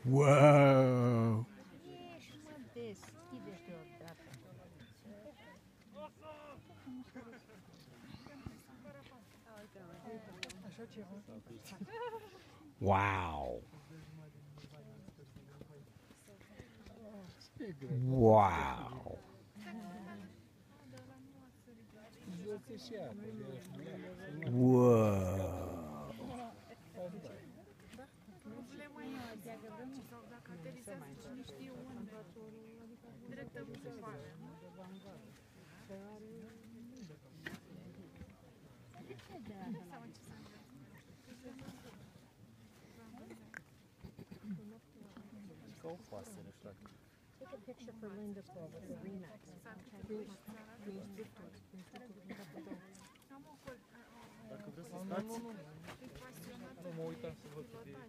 Wow! Ieși, mă, deschide-te odată. Wow! Wow! Wow! Problema e sau dacă aterizează cine știe unde. Direct în vale, nu? Take a picture for Linda Pro with the Remax. Dacă vreți să stați, nu mă uitam să văd cât e.